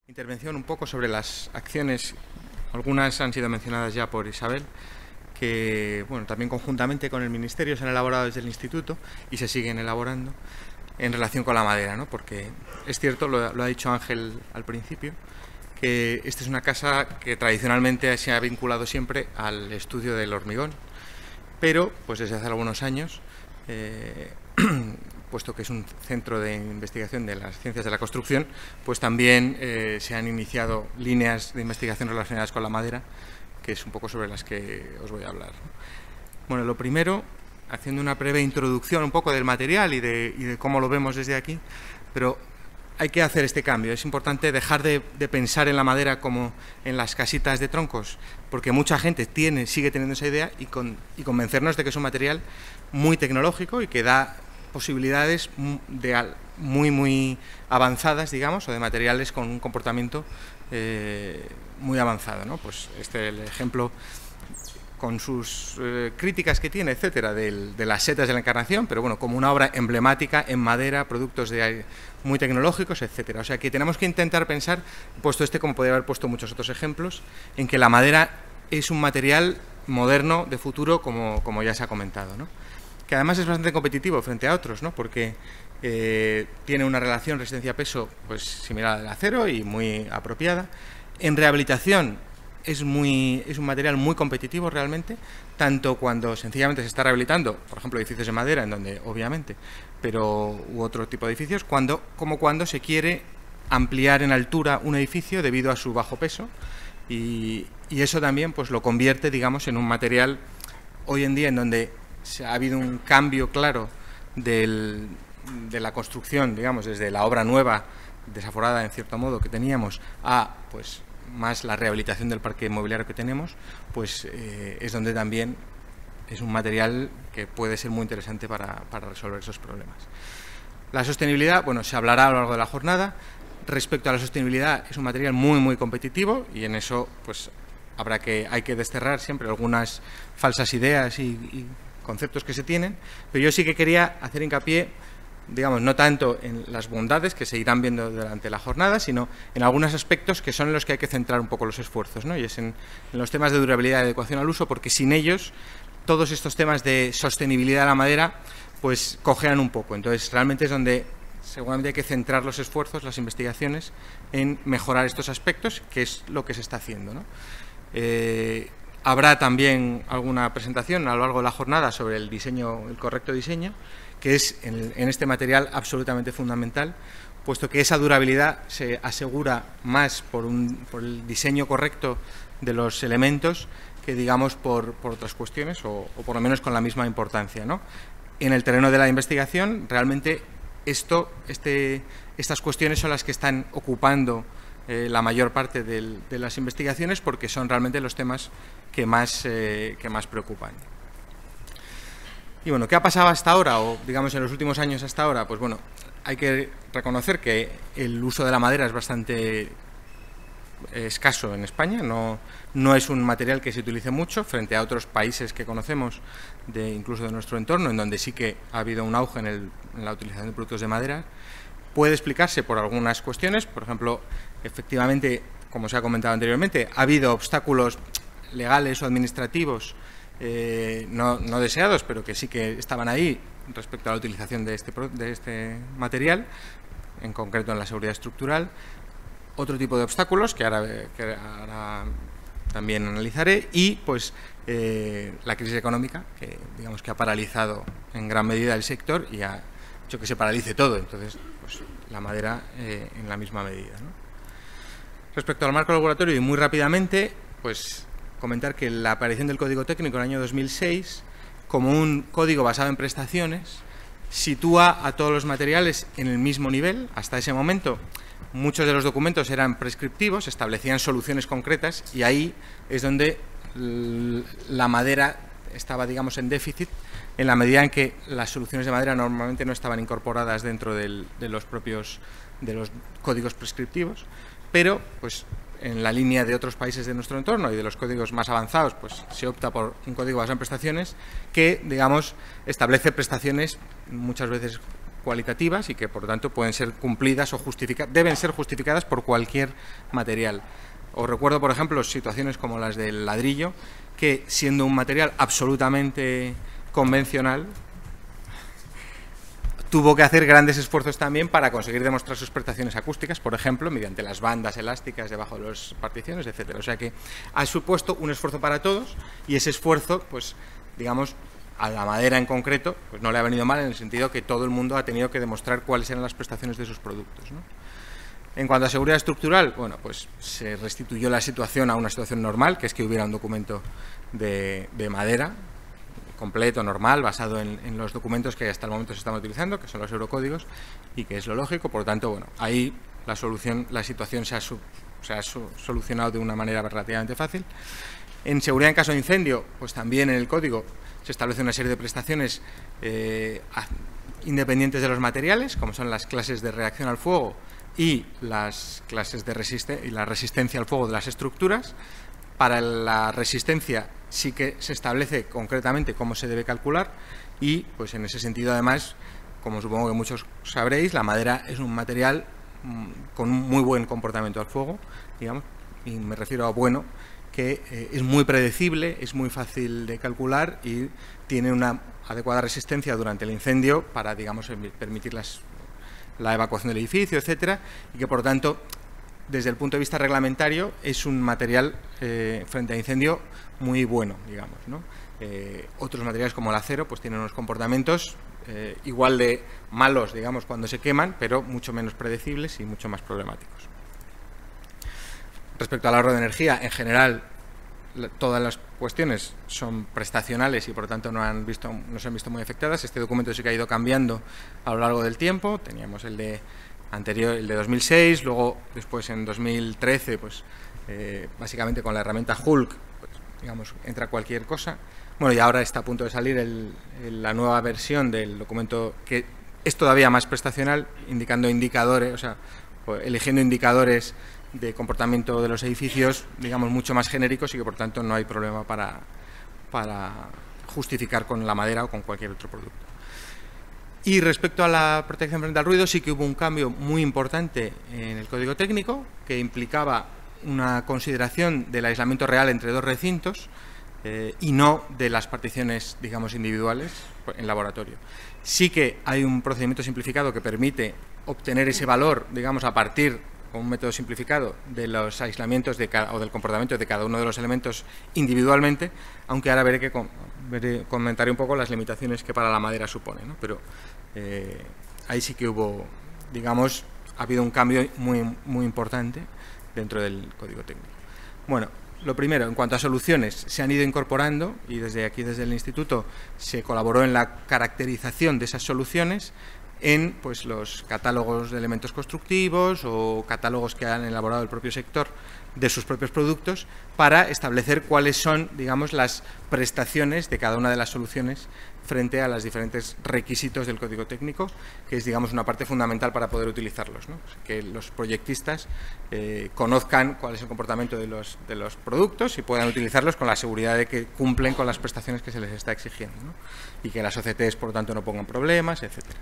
Intervención un poco sobre las acciones, algunas han sido mencionadas ya por Isabel, que bueno, también conjuntamente con el Ministerio se han elaborado desde el Instituto y se siguen elaborando en relación con la madera, ¿no? Porque es cierto, lo ha dicho Ángel al principio, que esta es una casa que tradicionalmente se ha vinculado siempre al estudio del hormigón, pero pues desde hace algunos años, puesto que es un centro de investigación de las ciencias de la construcción, pues también se han iniciado líneas de investigación relacionadas con la madera, que es un poco sobre las que os voy a hablar. Bueno, lo primero, haciendo una breve introducción un poco del material y de cómo lo vemos desde aquí, pero hay que hacer este cambio. Es importante dejar de pensar en la madera como en las casitas de troncos, porque mucha gente sigue teniendo esa idea y convencernos de que es un material muy tecnológico y que da posibilidades muy avanzadas, digamos, o de materiales con un comportamiento muy avanzado, ¿no? Pues el ejemplo con sus críticas que tiene, etcétera, de las setas de la Encarnación, pero bueno, como una obra emblemática en madera, productos muy tecnológicos, etcétera. O sea que tenemos que intentar pensar, puesto como podría haber puesto muchos otros ejemplos, en que la madera es un material moderno de futuro, como ya se ha comentado, ¿no? Que además es bastante competitivo frente a otros, ¿no? Porque tiene una relación resistencia-peso pues similar al del acero y muy apropiada. En rehabilitación es un material muy competitivo realmente, tanto cuando sencillamente se está rehabilitando, por ejemplo, edificios de madera, en donde obviamente, u otro tipo de edificios, como cuando se quiere ampliar en altura un edificio debido a su bajo peso, y eso también pues lo convierte, digamos, en un material hoy en día en donde ha habido un cambio claro de la construcción, digamos, desde la obra nueva, desaforada en cierto modo, que teníamos, a pues más la rehabilitación del parque inmobiliario que tenemos, pues es donde también es un material que puede ser muy interesante para resolver esos problemas. La sostenibilidad, bueno, se hablará a lo largo de la jornada. Respecto a la sostenibilidad, es un material muy competitivo y en eso pues hay que desterrar siempre algunas falsas ideas y conceptos que se tienen, pero yo sí que quería hacer hincapié, digamos, no tanto en las bondades que se irán viendo durante la jornada, sino en algunos aspectos que son en los que hay que centrar un poco los esfuerzos, ¿no? Y es en los temas de durabilidad y adecuación al uso, porque sin ellos todos estos temas de sostenibilidad de la madera pues cojean un poco. Entonces realmente es donde seguramente hay que centrar los esfuerzos, las investigaciones, en mejorar estos aspectos, que es lo que se está haciendo, ¿no? Habrá también alguna presentación a lo largo de la jornada sobre el correcto diseño, que es en este material absolutamente fundamental, puesto que esa durabilidad se asegura más por el diseño correcto de los elementos que, digamos, por otras cuestiones, o por lo menos con la misma importancia, ¿no? En el terreno de la investigación, realmente estas cuestiones son las que están ocupando la mayor parte de las investigaciones, porque son realmente los temas que más preocupan. Y bueno, ¿qué ha pasado hasta ahora, o digamos en los últimos años hasta ahora? Pues bueno, hay que reconocer que el uso de la madera es bastante escaso en España, no es un material que se utilice mucho frente a otros países que conocemos, incluso de nuestro entorno, en donde sí que ha habido un auge en la utilización de productos de madera. Puede explicarse por algunas cuestiones, por ejemplo, efectivamente, como se ha comentado anteriormente, ha habido obstáculos legales o administrativos no deseados, pero que sí que estaban ahí respecto a la utilización de este material, en concreto en la seguridad estructural. Otro tipo de obstáculos que ahora también analizaré, y pues la crisis económica, que digamos que ha paralizado en gran medida el sector y ha hecho que se paralice todo. Entonces pues la madera en la misma medida, ¿no? Respecto al marco regulatorio, y muy rápidamente, pues comentar que la aparición del Código Técnico en el año 2006, como un código basado en prestaciones, sitúa a todos los materiales en el mismo nivel. Hasta ese momento muchos de los documentos eran prescriptivos, establecían soluciones concretas, y ahí es donde la madera estaba, digamos, en déficit, en la medida en que las soluciones de madera normalmente no estaban incorporadas dentro de los códigos prescriptivos, pero pues en la línea de otros países de nuestro entorno y de los códigos más avanzados, pues se opta por un código basado en prestaciones que, digamos, establece prestaciones muchas veces cualitativas y que por lo tanto pueden ser cumplidas o deben ser justificadas por cualquier material. Os recuerdo, por ejemplo, situaciones como las del ladrillo, que siendo un material absolutamente convencional, tuvo que hacer grandes esfuerzos también para conseguir demostrar sus prestaciones acústicas, por ejemplo, mediante las bandas elásticas debajo de las particiones, etcétera. O sea que ha supuesto un esfuerzo para todos y ese esfuerzo, pues, digamos, a la madera en concreto, pues no le ha venido mal en el sentido que todo el mundo ha tenido que demostrar cuáles eran las prestaciones de sus productos, ¿no? En cuanto a seguridad estructural, bueno, pues se restituyó la situación a una situación normal, que es que hubiera un documento de madera completo, normal, basado en los documentos que hasta el momento se están utilizando, que son los eurocódigos, y que es lo lógico. Por lo tanto, bueno, ahí la situación se ha solucionado de una manera relativamente fácil. En seguridad en caso de incendio, pues también en el código se establece una serie de prestaciones independientes de los materiales, como son las clases de reacción al fuego y las clases de resistencia al fuego de las estructuras. Para la resistencia sí que se establece concretamente cómo se debe calcular y, pues en ese sentido, además, como supongo que muchos sabréis, la madera es un material con un muy buen comportamiento al fuego, digamos, y me refiero a bueno, que es muy predecible, es muy fácil de calcular y tiene una adecuada resistencia durante el incendio para, digamos, permitir la evacuación del edificio, etcétera, y que, por lo tanto, desde el punto de vista reglamentario, es un material frente a incendio muy bueno, digamos, ¿no? Otros materiales como el acero pues tienen unos comportamientos igual de malos, digamos, cuando se queman, pero mucho menos predecibles y mucho más problemáticos. Respecto al ahorro de energía, en general, todas las cuestiones son prestacionales y por lo tanto no se han visto muy afectadas. Este documento sí que ha ido cambiando a lo largo del tiempo. Teníamos el de 2006, luego después en 2013, pues básicamente con la herramienta Hulk, pues, digamos, entra cualquier cosa. Bueno, y ahora está a punto de salir la nueva versión del documento que es todavía más prestacional, indicando indicadores, o sea, eligiendo indicadores de comportamiento de los edificios, digamos, mucho más genéricos y que por tanto no hay problema para justificar con la madera o con cualquier otro producto. Y respecto a la protección frente al ruido, sí que hubo un cambio muy importante en el código técnico que implicaba una consideración del aislamiento real entre dos recintos y no de las particiones, digamos, individuales en laboratorio. Sí que hay un procedimiento simplificado que permite obtener ese valor, digamos, a partir, con un método simplificado, de los aislamientos o del comportamiento de cada uno de los elementos individualmente, aunque ahora comentaré un poco las limitaciones que para la madera supone, ¿no? Pero ahí sí que hubo, digamos, ha habido un cambio muy importante dentro del código técnico. Bueno, lo primero, en cuanto a soluciones, se han ido incorporando y desde el Instituto se colaboró en la caracterización de esas soluciones en, pues, los catálogos de elementos constructivos o catálogos que han elaborado el propio sector de sus propios productos para establecer cuáles son, digamos, las prestaciones de cada una de las soluciones frente a los diferentes requisitos del código técnico, que es, digamos, una parte fundamental para poder utilizarlos, ¿no? Que los proyectistas conozcan cuál es el comportamiento de los productos y puedan utilizarlos con la seguridad de que cumplen con las prestaciones que se les está exigiendo, ¿no? Y que las OCTs, por lo tanto, no pongan problemas, etcétera.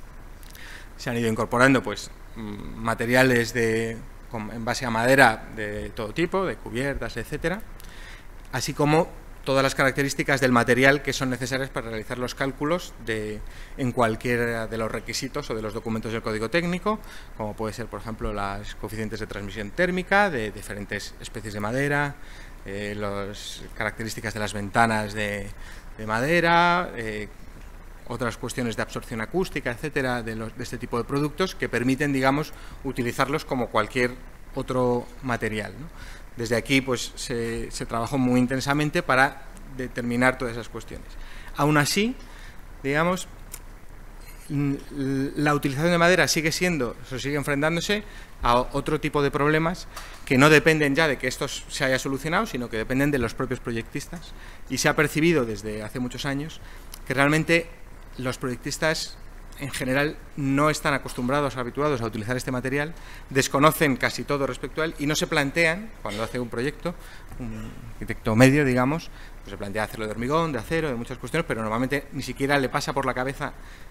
Se han ido incorporando, pues, materiales en base a madera de todo tipo, de cubiertas, etcétera, así como todas las características del material que son necesarias para realizar los cálculos en cualquiera de los requisitos o de los documentos del código técnico, como puede ser, por ejemplo, los coeficientes de transmisión térmica de diferentes especies de madera, las características de las ventanas de madera, otras cuestiones de absorción acústica, etcétera, de este tipo de productos que permiten, digamos, utilizarlos como cualquier otro material, ¿no? Desde aquí, pues, se trabajó muy intensamente para determinar todas esas cuestiones. Aún así, digamos, la utilización de madera sigue enfrentándose a otro tipo de problemas que no dependen ya de que esto se haya solucionado, sino que dependen de los propios proyectistas. Y se ha percibido desde hace muchos años que realmente los proyectistas en general no están habituados a utilizar este material, desconocen casi todo respecto a él y no se plantean, cuando hace un proyecto, un arquitecto medio, digamos, pues se plantea hacerlo de hormigón, de acero, de muchas cuestiones, pero normalmente ni siquiera le pasa por la cabeza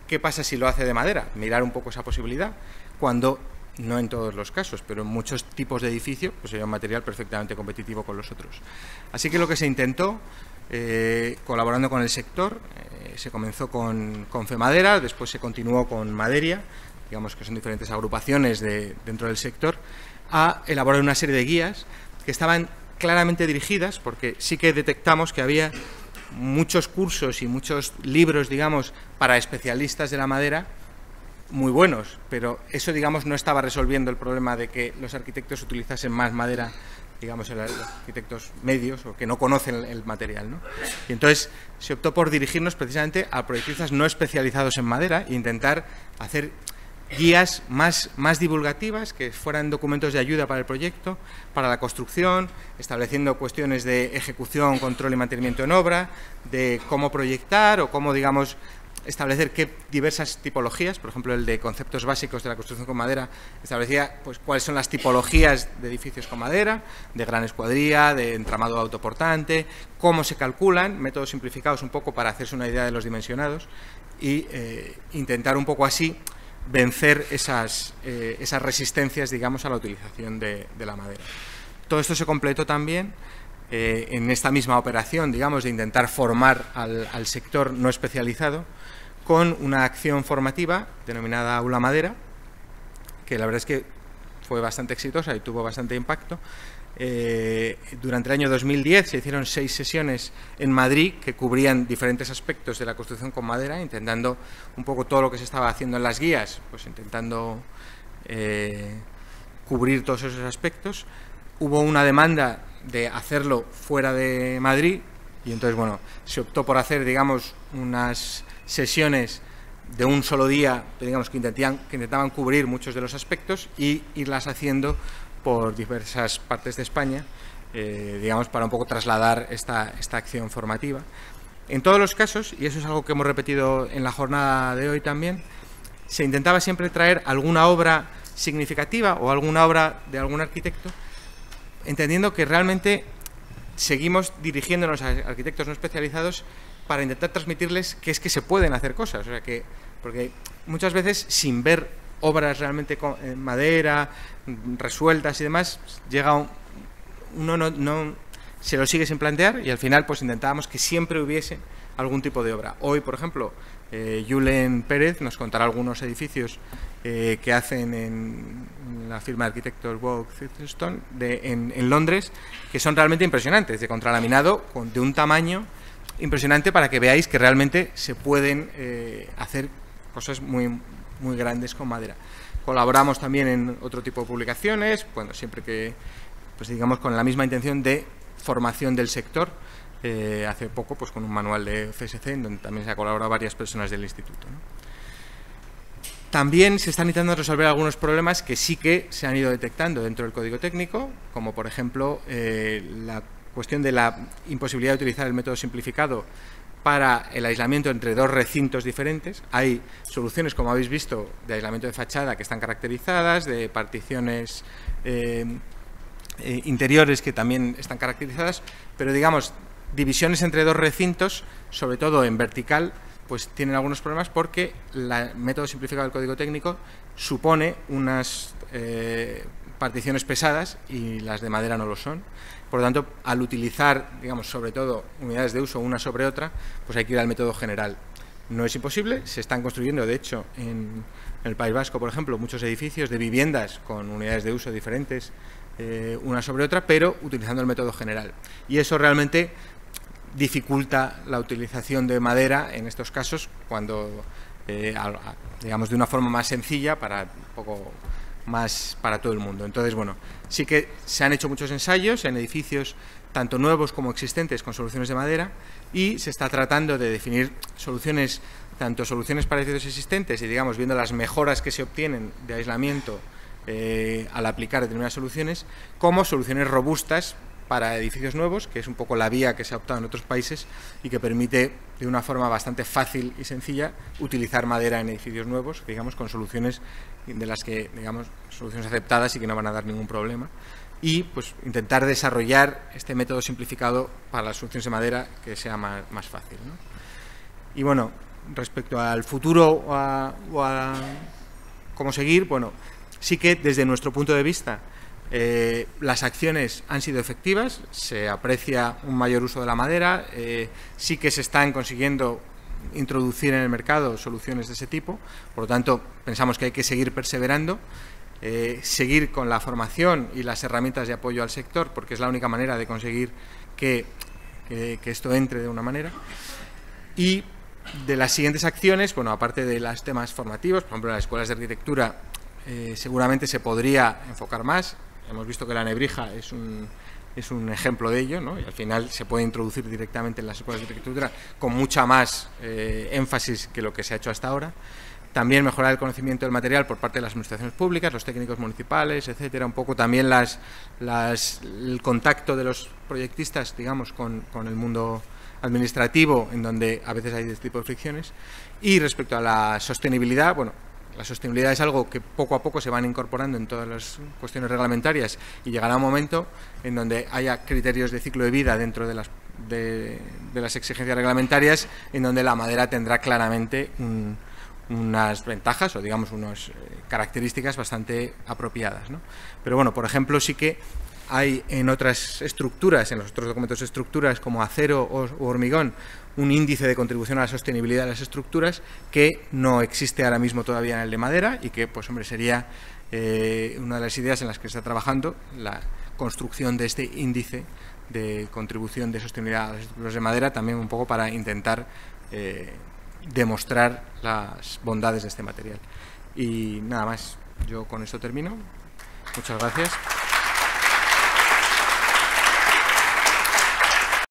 ¿qué pasa si lo hace de madera? Mirar un poco esa posibilidad, cuando, no en todos los casos, pero en muchos tipos de edificio, pues sería un material perfectamente competitivo con los otros. Así que lo que se intentó, colaborando con el sector, se comenzó con FEMadera, después se continuó con Maderia, digamos que son diferentes agrupaciones dentro del sector, a elaborar una serie de guías que estaban claramente dirigidas, porque sí que detectamos que había muchos cursos y muchos libros, digamos, para especialistas de la madera muy buenos, pero eso, digamos, no estaba resolviendo el problema de que los arquitectos utilizasen más madera, digamos, los arquitectos medios o que no conocen el material, ¿no? Y entonces se optó por dirigirnos precisamente a proyectistas no especializados en madera e intentar hacer guías más divulgativas, que fueran documentos de ayuda para el proyecto, para la construcción, estableciendo cuestiones de ejecución, control y mantenimiento en obra, de cómo proyectar o cómo, digamos, establecer qué diversas tipologías, por ejemplo, el de conceptos básicos de la construcción con madera, establecía pues cuáles son las tipologías de edificios con madera, de gran escuadría, de entramado autoportante, cómo se calculan, métodos simplificados un poco para hacerse una idea de los dimensionados y intentar un poco así vencer esas resistencias, digamos, a la utilización de la madera. Todo esto se completó también en esta misma operación, digamos, de intentar formar al sector no especializado con una acción formativa denominada Aula Madera, que la verdad es que fue bastante exitosa y tuvo bastante impacto. Durante el año 2010 se hicieron 6 sesiones en Madrid que cubrían diferentes aspectos de la construcción con madera, intentando un poco todo lo que se estaba haciendo en las guías, pues intentando cubrir todos esos aspectos. Hubo una demanda de hacerlo fuera de Madrid y entonces, bueno, se optó por hacer, digamos, unas sesiones de un solo día, digamos, que intentaban cubrir muchos de los aspectos y irlas haciendo por diversas partes de España, digamos, para un poco trasladar esta acción formativa. En todos los casos, y eso es algo que hemos repetido en la jornada de hoy también, se intentaba siempre traer alguna obra significativa o alguna obra de algún arquitecto, entendiendo que realmente seguimos dirigiéndonos a arquitectos no especializados para intentar transmitirles que es que se pueden hacer cosas, o sea que, porque muchas veces sin ver obras realmente en madera, resueltas y demás, uno no se lo sigue sin plantear y al final pues intentábamos que siempre hubiese algún tipo de obra. Hoy, por ejemplo, Julen Pérez nos contará algunos edificios que hacen en la firma de arquitectos Wood Thistleton en Londres, que son realmente impresionantes, de contralaminado, de un tamaño impresionante para que veáis que realmente se pueden hacer cosas muy grandes con madera. Colaboramos también en otro tipo de publicaciones, bueno, siempre que, pues digamos, con la misma intención de formación del sector. Hace poco, pues con un manual de FSC, en donde también se ha colaborado varias personas del instituto, ¿no? También se están intentando resolver algunos problemas que sí que se han ido detectando dentro del código técnico, como por ejemplo la cuestión de la imposibilidad de utilizar el método simplificado para el aislamiento entre dos recintos diferentes. Hay soluciones, como habéis visto, de aislamiento de fachada que están caracterizadas, de particiones interiores que también están caracterizadas, pero digamos, divisiones entre dos recintos, sobre todo en vertical, pues tienen algunos problemas porque el método simplificado del código técnico supone unas particiones pesadas y las de madera no lo son. Por lo tanto, al utilizar, digamos, sobre todo unidades de uso una sobre otra, pues hay que ir al método general. No es imposible, se están construyendo, de hecho, en el País Vasco, por ejemplo, muchos edificios de viviendas con unidades de uso diferentes una sobre otra, pero utilizando el método general. Y eso realmente dificulta la utilización de madera en estos casos, cuando, digamos, de una forma más sencilla, para un poco más para todo el mundo. Entonces, bueno, sí que se han hecho muchos ensayos en edificios tanto nuevos como existentes con soluciones de madera y se está tratando de definir soluciones, tanto soluciones para edificios existentes y, digamos, viendo las mejoras que se obtienen de aislamiento al aplicar determinadas soluciones, como soluciones robustas para edificios nuevos, que es un poco la vía que se ha optado en otros países y que permite de una forma bastante fácil y sencilla utilizar madera en edificios nuevos, digamos, con soluciones de las que, digamos, soluciones aceptadas y que no van a dar ningún problema, y pues intentar desarrollar este método simplificado para las soluciones de madera que sea más fácil, ¿no? Y bueno, respecto al futuro o a cómo seguir, bueno, sí que desde nuestro punto de vista las acciones han sido efectivas, se aprecia un mayor uso de la madera, sí que se están consiguiendo introducir en el mercado soluciones de ese tipo, por lo tanto pensamos que hay que seguir perseverando, seguir con la formación y las herramientas de apoyo al sector, porque es la única manera de conseguir que esto entre de una manera. Y de las siguientes acciones, bueno, aparte de los temas formativos, por ejemplo, en las escuelas de arquitectura seguramente se podría enfocar más. Hemos visto que la nebrija es un ejemplo de ello, ¿no? Y al final se puede introducir directamente en las escuelas de arquitectura con mucha más énfasis que lo que se ha hecho hasta ahora. También mejorar el conocimiento del material por parte de las administraciones públicas, los técnicos municipales, etcétera. Un poco también el contacto de los proyectistas, digamos, con el mundo administrativo, en donde a veces hay este tipo de fricciones. Y respecto a la sostenibilidad, bueno, la sostenibilidad es algo que poco a poco se van incorporando en todas las cuestiones reglamentarias y llegará un momento en donde haya criterios de ciclo de vida dentro de las exigencias reglamentarias, en donde la madera tendrá claramente unas ventajas o digamos unas características bastante apropiadas, ¿no? Pero bueno, por ejemplo, sí que hay en otras estructuras, en los otros documentos de estructuras como acero u hormigón, un índice de contribución a la sostenibilidad de las estructuras que no existe ahora mismo todavía en el de madera y que, pues hombre, sería una de las ideas en las que se está trabajando, la construcción de este índice de contribución de sostenibilidad a las estructuras de madera, también un poco para intentar demostrar las bondades de este material. Y nada más, yo con esto termino. Muchas gracias.